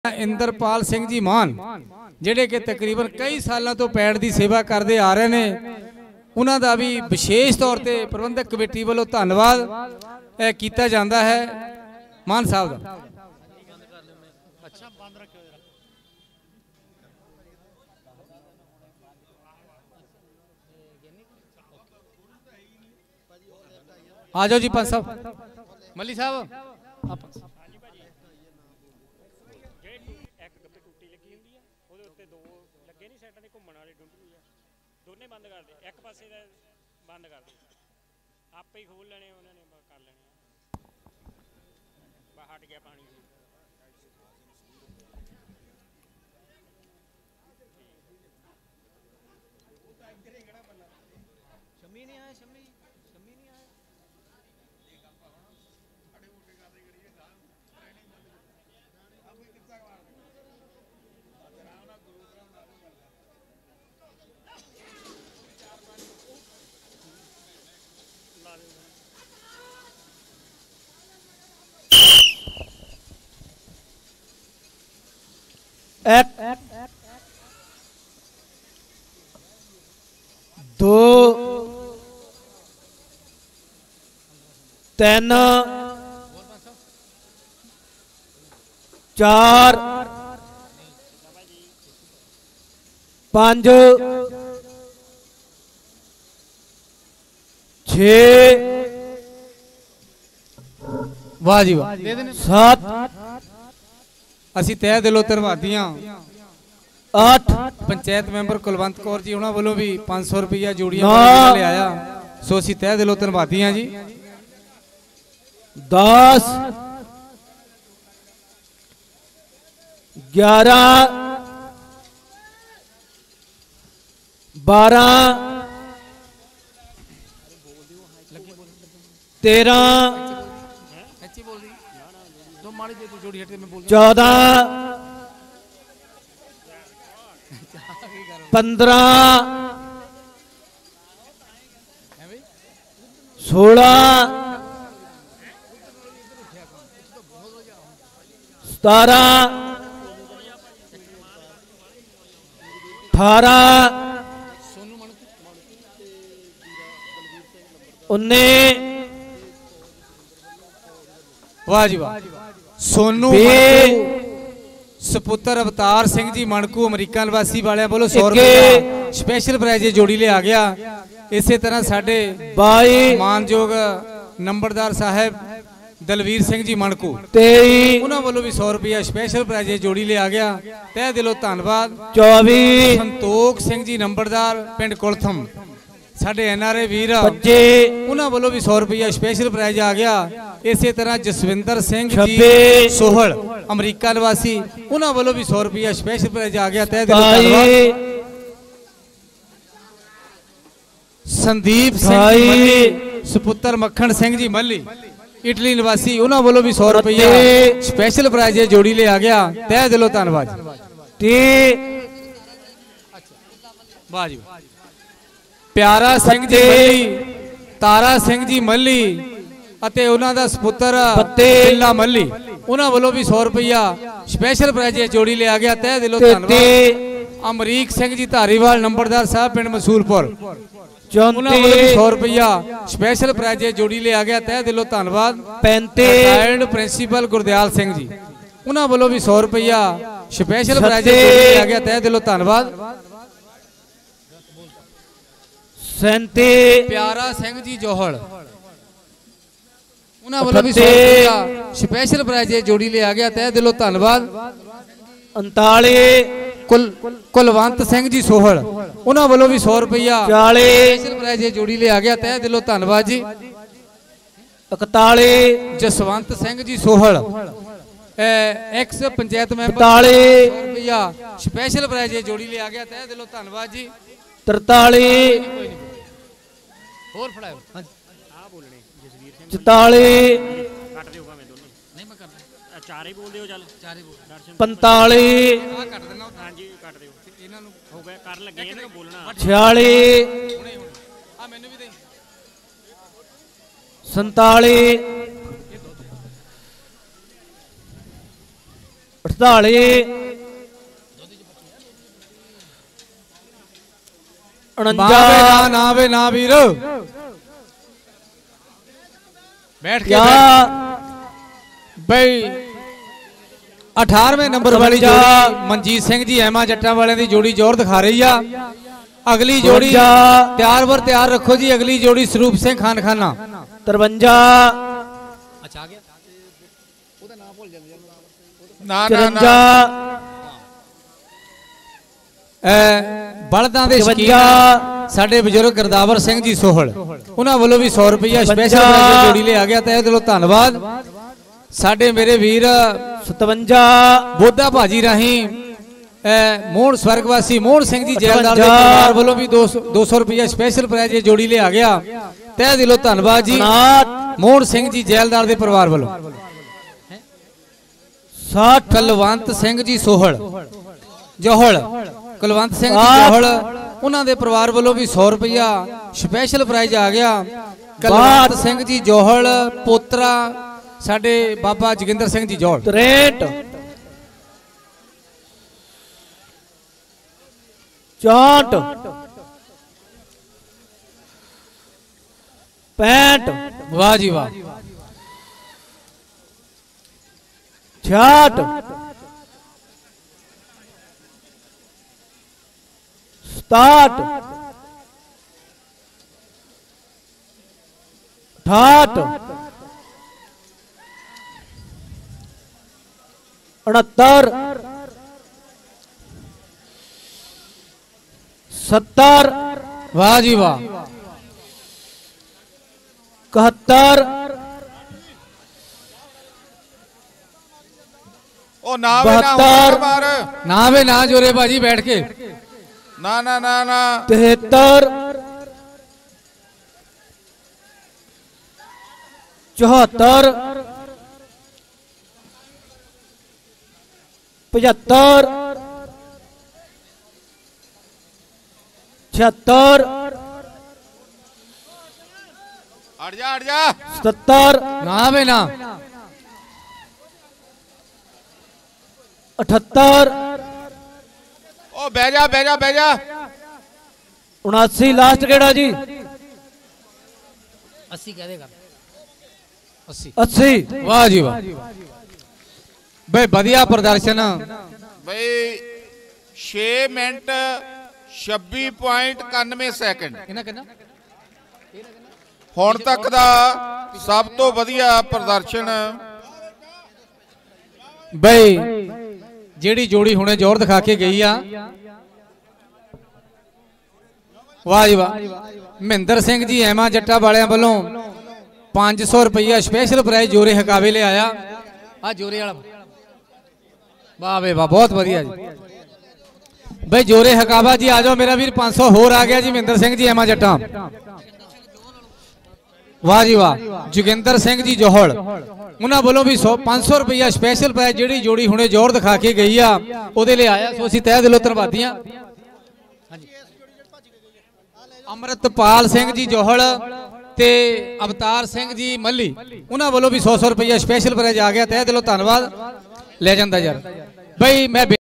इंद्रपाल सिंह जी मान जिहड़े कि तकरीबन कई सालों तो पैड़ की सेवा करते आ रहे हैं, उन्हां दा भी विशेष तौर पर प्रबंधक कमेटी वालों धन्यवाद किया जाता है। मान साहब दा आ जाओ जी पंच साहब, मल्ली साहब दोने बंद कर दे, एक पासे बंद कर दे, आपे ही खोल लेने उन्होंने कर लेने। हट गया पानी शम्मी नहीं आया, शम्मी नहीं आया। एक दो तीन चार पांच छे वाह जी वाह, सात असी तय दिलों धन्यवादी हाँ। 8 पंचायत मैंबर कुलवंत कौर जी उन्होंने वालों भी 500 रुपया जोड़ियां ले आया, सो असी तय दिलों धन्यवादी हाँ जी। 10 11 12 13 14 15 16 17 18 19 वाह जी वाह। सोनू सपुत्र अवतार सिंह जी मणकू अमरीका निवासी वाले बोलो 100 रुपये स्पेशल प्राइज जोड़ी ले आ गया। इसे तरह साडे मानयोग नंबरदार साहब दलवीर सिंह जी मणकू उन्होंने वालों भी 100 रुपया स्पेशल प्राइज जोड़ी ले आ गया, तह दिलों धन्यवाद। 24 संतोख सिंह जी नंबरदार पिंड कुलथम साडे NRA वीर उन्होंने वालों भी 100 रुपया स्पेशल प्राइज आ गया। इसे तरह जसविंदर सिंह जी सोहल अमरीका निवासी उन्होंने वालों भी 100 रुपया स्पेशल प्राइज आ गया, तय दिलों धन्यवाद। संदीप सिंह सपुत्र मक्खन सिंह जी मल्ली इटली निवासी उन्होंने वालों भी 100 रुपया स्पेशल प्राइज जोड़ी ले आ गया, तय दिलों धन्यवाद। वाह जी प्यारा सिंह जी मल्ली तारा सिंह जी मल्ली अते उन्हां दा सपुत्र बिल्ला मल्ली उन्हां वालों भी 100 रुपया स्पेशल प्राइज जोड़ी ले आ गया, तय दिलों धन्यवाद। अमरीक सिंह जी धारीवाल नंबरदार साहब पिंड मसूलपुर उन्हां वालों भी 100 रुपया स्पेशल प्राइज जोड़ी ले आ गया, तय दिलों धन्यवाद। 35 प्रिंसीपल गुरदयाल सिंह जी उन्हां वालों भी 100 रुपया स्पेशल प्राइज जोड़ी ले आ गया, तय दिलों धन्यवाद। प्यारा सिंह जी जोहल उन्होंने वालों भी 100 रुपया स्पेशल प्राइज जोड़ी ले आ गया, तय दिलों धन्यवाद। 39 कुलवंत सिंह जी सोहल उन्होंने वालों भी 100 रुपया स्पेशल प्राइज जोड़ी ले आ गया, तय दिलों धन्यवाद जी। 41 जसवंत सिंह जी सोहल एक्स पंचायत मैंबर 100 रुपया स्पेशल प्राइज जोड़ी ले आ गया, तय दिलों धन्यवाद जी। 43 ਹੋਰ ਫੜਾਓ ਆ ਬੋਲਣੇ ਜਸਵੀਰ ਸਿੰਘ 44 ਕੱਟ ਦਿਓਗਾ ਮੈਂ ਦੋਨੇ ਨਹੀਂ ਮੈਂ ਕਰਦਾ ਚਾਰੇ ਬੋਲ ਦਿਓ ਚੱਲ ਚਾਰੇ ਬੋਲ 45 ਆ ਕੱਟ ਦੇਣਾ ਹਾਂਜੀ ਕੱਟ ਦਿਓ ਇਹਨਾਂ ਨੂੰ ਹੋ ਗਿਆ ਕਰਨ ਲੱਗੇ ਇਹਨਾਂ ਨੂੰ ਬੋਲਣਾ 46 ਹੁਣੇ ਆ ਮੈਨੂੰ ਵੀ ਦੇ 47 47 49 ना वे ना वीर बैठ के भाई 18वें नंबर वाली जोड़ी मनजीत सिंह जी एमा जट्टा वाले की जोड़ी जोर दिखा रही है। अगली जोड़ी तैयार बर तैयार रखो जी। अगली जोड़ी स्वरूप सिंह खान खाना 53 बलदा दे शकीन साडे बजुर्ग गुरदावर सिंह जी सोहल उन्हां वालों भी 100 रुपया स्पेशल जोड़ी ले आ गया। तहे दिलों धन्नवाद साडे मेरे वीर 57 बोधा भाजी राही मोहन स्वर्गवासी मोहन सिंह जी जैलदार के परिवार वालों भी 200 रुपया स्पेशल प्राइज जोड़ी ले आ गया। तहे दिलों धन्नवाद जी मोहन सिंह जी जैलदार के परिवार वालों। 60 कुलवंत सिंह जी सोहल जोहल कुलवंत सिंह जी जोहल उन्होंने परिवार वालों भी 100 रुपया स्पेशल प्राइज आ गया। कुलवंत सिंह जी जोहल पोतरा साडे बाबा जोगिंदर सिंह जी जोहल 63 64 65 वाह जी वाह 66 67 68 69 70 वाह जी वाह 71 ओ ना वे ना होना मार ना वे ना जोरे बाजी बैठ के ना ना ना ना 73 74 75 76 हट जा 77 ना वे ना 78 ओ बह जा 79 लास्ट केड़ा जी 80 कह देगा 80 वाह जी वाह भाई बढ़िया प्रदर्शन भाई 6 मिनट 26.91 सेकंड ਹੁਣ ਤੱਕ ਦਾ ਸਭ ਤੋਂ ਵਧੀਆ ਪ੍ਰਦਰਸ਼ਨ भाई जेड़ी जोड़ी हुणे जोर दिखा के गई आ वाह जी वाह महेंद्र सिंह जी एमा जट्टा वाले वालों 500 रुपया स्पेशल प्राइज जोरे हकावे ले आया आ जोरे वाला वाह वे वाह बहुत बढ़िया जी भाई जोरे हकावा जी आ जाओ मेरा वीर 500 होर आ गया जी महेंद्र सिंह जी एमा जट्टा वाह जी वाह जोगिंदर सिंह जी जोहल उन्होंने वालों भी 500 रुपया स्पेशल प्राइज जी जोड़ी हुणे जोर दिखा के गई आ ओदे ले आया सो असीं तह दिलों धन्नवादी हां। अमृतपाल सिंह जी जोहल ते अवतार सिंह जी मल्ली उन्होंने वालों भी 100 रुपया स्पेशल प्राइज आ गया तह दिलों धन्नवाद ले जांदा यार भाई मैं